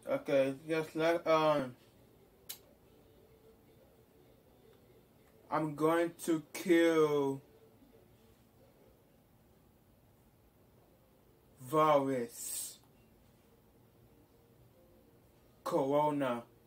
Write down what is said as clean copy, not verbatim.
Okay, just like I'm going to kill virus, corona.